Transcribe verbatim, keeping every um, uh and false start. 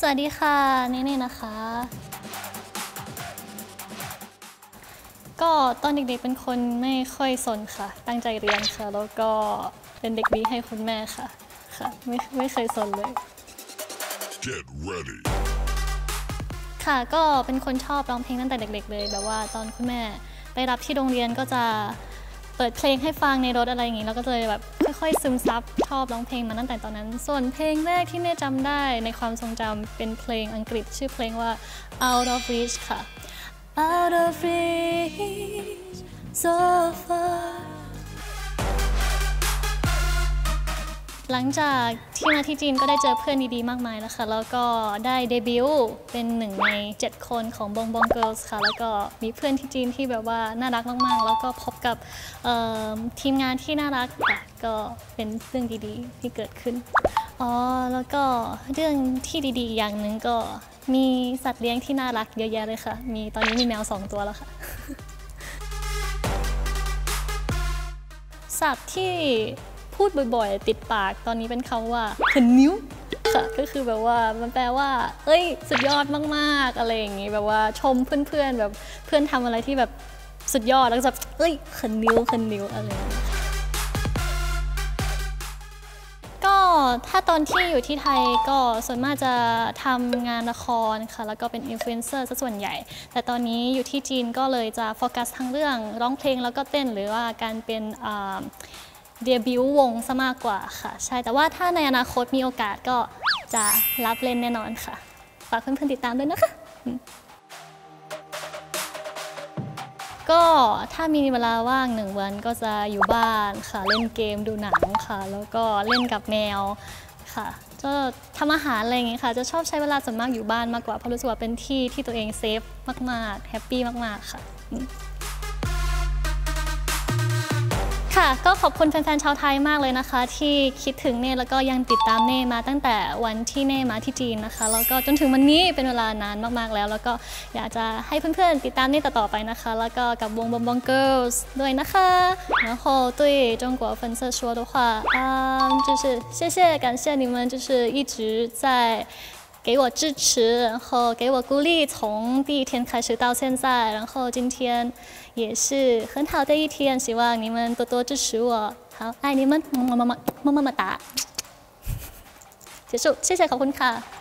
วัสดีค่ะนี่นี่นะคะก็ตอนเด็กๆเป็นคนไม่ค่อยสนค่ะตั้งใจเรียนค่ะแล้วก็เป็นเด็กดีให้คุณแม่ค่ะค่ะไม่ไม่เคยสนเลย Get ready ค่ะก็เป็นคนชอบร้องเพลงตั้งแต่เด็กๆเลยแบบว่าตอนคุณแม่ไปรับที่โรงเรียนก็จะเปิดเพลงให้ฟังในรถอะไรอย่างนี้แล้วก็เลยแบบค่อยๆซึมซับชอบร้องเพลงมาตั้งแต่ตอนนั้นส่วนเพลงแรกที่เน่จำได้ในความทรงจำเป็นเพลงอังกฤษชื่อเพลงว่า Out of Reach ค่ะ Out of reach so far หลังจากที่มาที่จีนก็ได้เจอเพื่อนดีๆมากมายแล้วค่ะแล้วก็ได้เดบิวต์เป็นหนึ่งในเจ็ดคนของบงบงเกิร์ลส์ค่ะแล้วก็มีเพื่อนที่จีนที่แบบว่าน่ารักมากๆแล้วก็พบกับทีมงานที่น่ารักค่ะก็เป็นเรื่องดีๆที่เกิดขึ้นอ๋อแล้วก็เรื่องที่ดีๆอย่างหนึ่งก็มีสัตว์เลี้ยงที่น่ารักเยอะแยะเลยค่ะมีตอนนี้มีแมวสองตัวแล้วค่ะสัตว์ที่พูดบ่อยๆติดปากตอนนี้เป็นคำว่าขันนิ้วค่ะก็คือแบบว่ามันแปลว่าเอ้ยสุดยอดมากๆอะไรอย่างงี้แบบว่าชมเพื่อนๆแบบเพื่อนทำอะไรที่แบบสุดยอดแล้วก็จะเอ้ยขันนิ้วขันนิ้วอะไรก็ถ้าตอนที่อยู่ที่ไทยก็ส่วนมากจะทำงานละครค่ะแล้วก็เป็นอินฟลูเอนเซอร์ซะส่วนใหญ่แต่ตอนนี้อยู่ที่จีนก็เลยจะโฟกัสทั้งเรื่องร้องเพลงแล้วก็เต้นหรือว่าการเป็นเดบิวต์วงซะมากกว่าค่ะใช่แต่ว่าถ้าในอนาคตมีโอกาสก็จะรับเล่นแน่นอนค่ะฝากเพื่อนๆติดตามด้วยนะคะก็ถ้ามีเวลาว่างหนึ่งวันก็จะอยู่บ้านค่ะเล่นเกมดูหนังค่ะแล้วก็เล่นกับแมวค่ะก็ทำอาหารอะไรอย่างงี้ค่ะจะชอบใช้เวลาส่วนมากอยู่บ้านมากกว่าเพราะรู้สึกว่าเป็นที่ที่ตัวเองเซฟมากๆแฮปปี้มากๆค่ะค่ะก็ขอบคุณแฟนๆชาวไทยมากเลยนะคะที่คิดถึงเน่แล้วก็ยังติดตามเน่มาตั้งแต่วันที่เน่มาที่จีนนะคะแล้วก็จนถึงวันนี้เป็นเวลานานมากๆแล้วแล้วก็อยากจะให้เพื่อนๆติดตามเน่ต่อๆไปนะคะแล้วก็กับวง Bong Bong Girls ด้วยนะคะ然后对中国粉丝说的话啊就是谢谢感谢你们就是一直在给我支持，然后给我鼓励，从第一天开始到现在，然后今天也是很好的一天，希望你们多多支持我。好，爱你们，么么么么么么么哒。结束，谢谢，ขอบคุณค่ะ